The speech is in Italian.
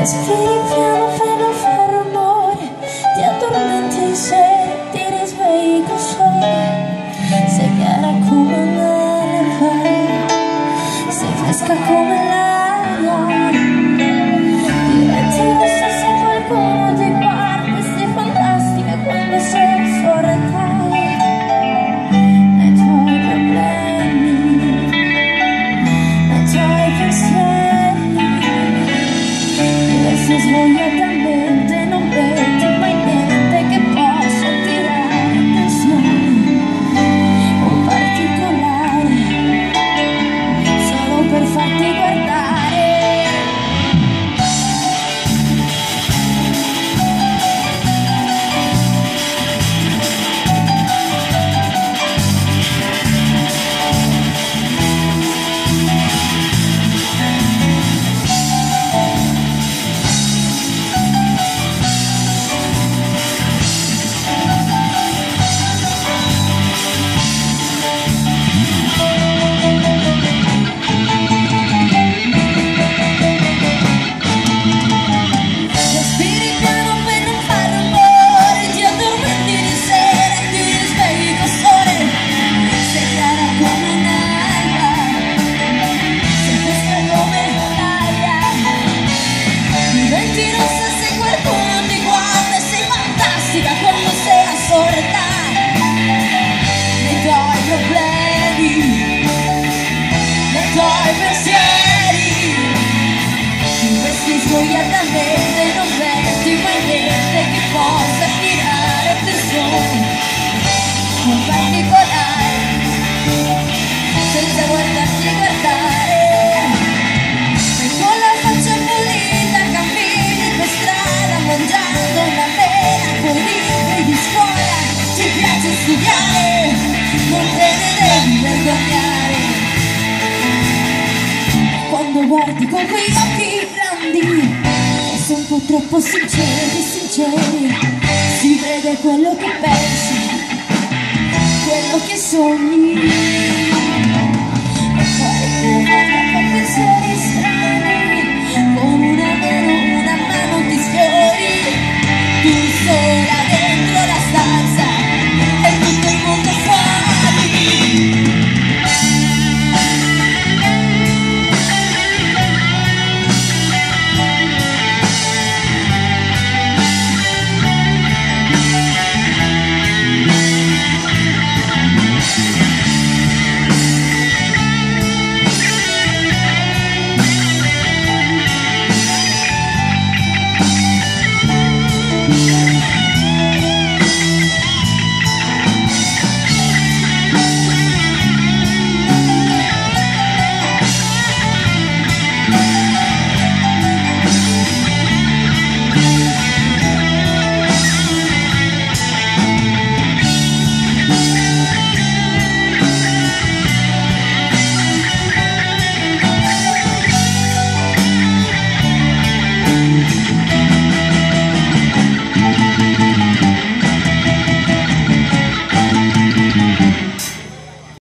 Respiri piano per non far rumore, ti addormenti in sera, ti risvegli col sole. Sei chiara come un'alba, sei fresca come l'aria, diventi rossa se qualcuno ti guarda, sei fantastica quando sei sorretta. Nei tuoi problemi, nei tuoi pensieri, si svogliatamente non vedi mai niente che possa attirare attenzione o particolare, solo per farti guardare. Svogliatamente non vedi mai niente che possa attirare attenzione un particolare, senza guardarti guardare. E con la faccia pulita cammini per strada mangiando una mela con libri di scuola. Ti piace studiare, non te ne devi vergognare. Quando guardi con quei occhi grandi e sono un po' troppo sinceri, si vede quello che pensi, quello che sogni.